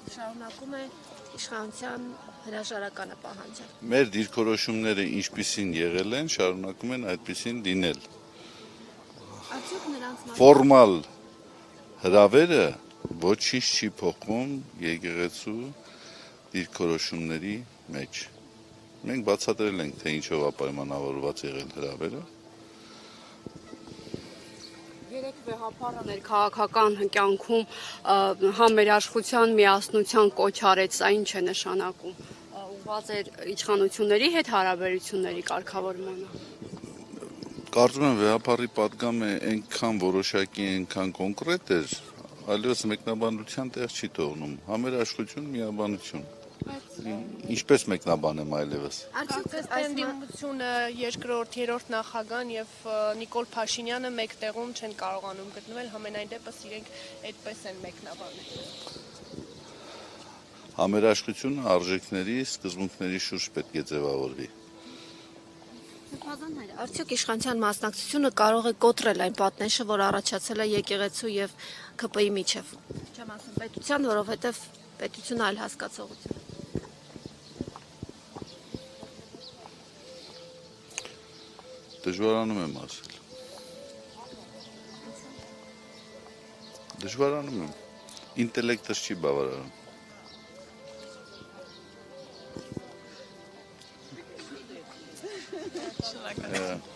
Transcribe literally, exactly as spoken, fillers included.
շարունակում է իշխանության հրաժարականը պահանջել։ Մեր դիրքորոշումները ինչպիսին եղել են, շարունակում են այդպիսին լինել։ Արդյոք նրանց Ֆորմալ հրավերը ոչինչ չի փոխում եկեղեցու դիրքորոշումների մեջ։ Մենք բացատրել ենք, թե ինչով է պայմանավորված եղել հրավերը։ Երեք վեհապարը ներքաղաքական կյանքում համերաշխության, միասնության կոչ արեց, սա ինչ է նշանակում։ Ուղղված էր իշխանությունների հետ հարաբերությունների կարգավորմանը։ Կարծում եմ վեհապարի պատգամը այնքան որոշակի, այնքան կոնկրետ էր, այլևս մեկնաբանության տեղ չի թողնում։ Համերաշխություն, միաբանություն։ Ինչպես մեկնաբանեմ այլևս։ Արդյոք ընդդիմությունը երկրորդ, երրորդ նախագահան եւ Նիկոլ Փաշինյանը մեկ տեղում չեն կարողանում գտնվել, համենայն դեպս իրենք այդպես են մեկնաբանել։ Համերաշխությունը արժեքների, սկզբունքների շուրջ պետք է ձևավորվի։ Արդյոք իշխանության մասնակցությունը կարող է կոտրել այն պատնեշը, որ առաջացել է եկեղեցու եւ K P I միջև։ Չեմ ասում պետության, որովհետեւ պետությունը այլ հասկացողություն։ Դժվարանում եմ ասել։ Դժվարանում եմ։ Ինտելեկտս չի բավարարում։ Շնորհակալ եմ։